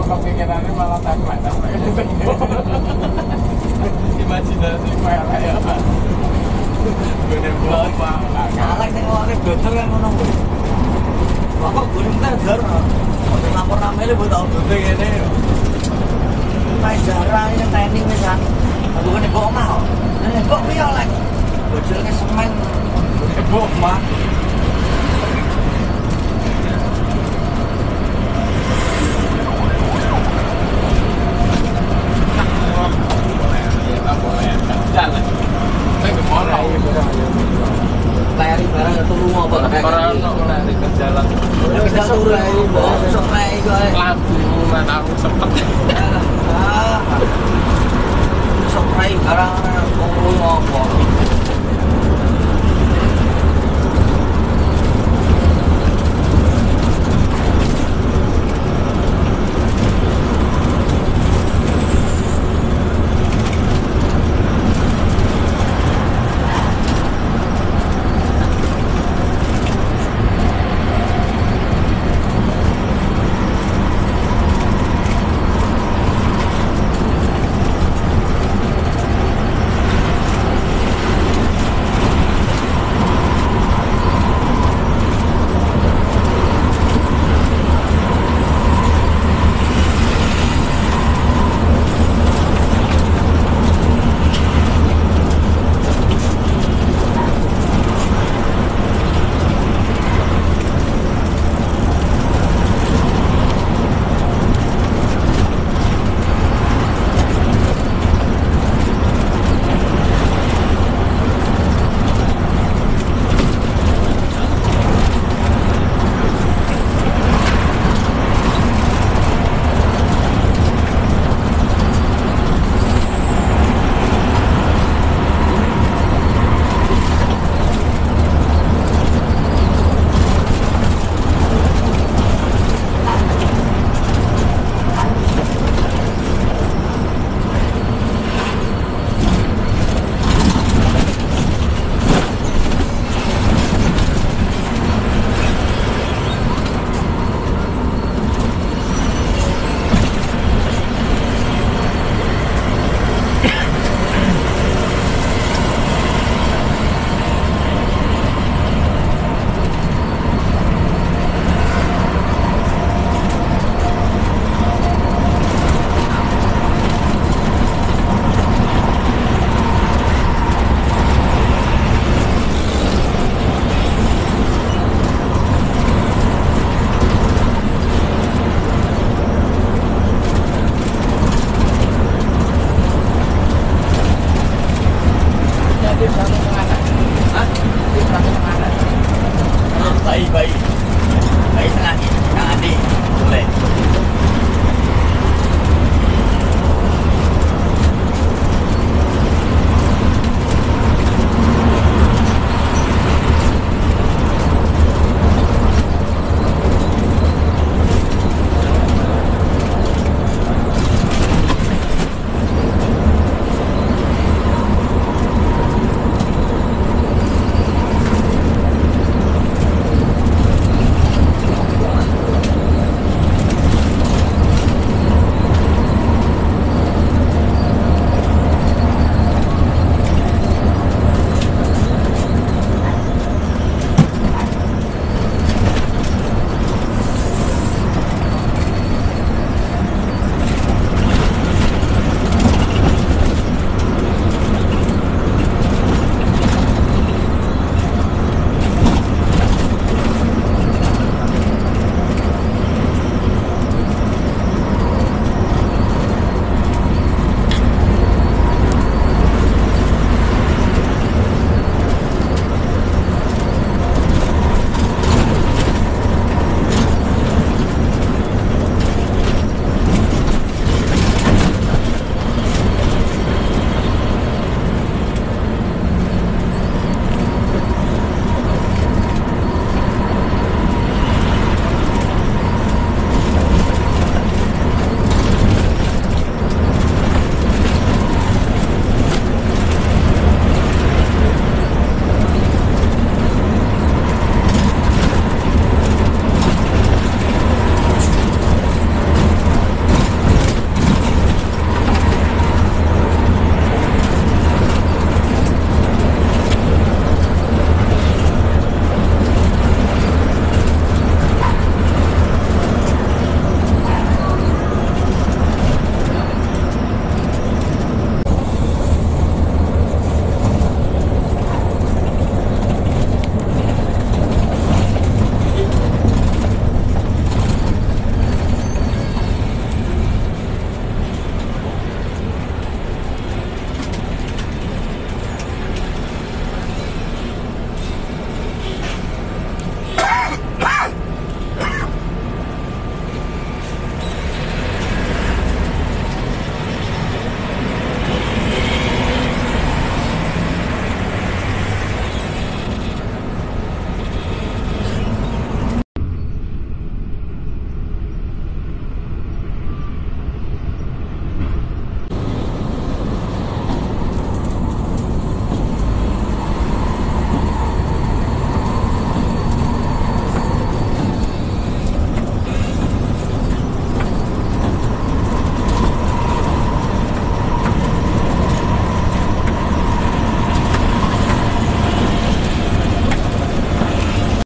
kepikirannya malah template. Imajinasi pelek ya. Gede boba. Salah sing ngene dodol kan ngono. Kok gunung tegar. Kok lapor namanya buat tahun gede ngene. Kayak jarang yang training misan. Bukan kok omah. Nek kok piye oleh. Bojolke semen. Gede boba. Jalan. Saya ke mall lah. Layari barang turu apa kayak Orang nek ke jalan. Bisa turu besok naik kok. Labu nggak tahu sempet. Besok naik barang turu apa.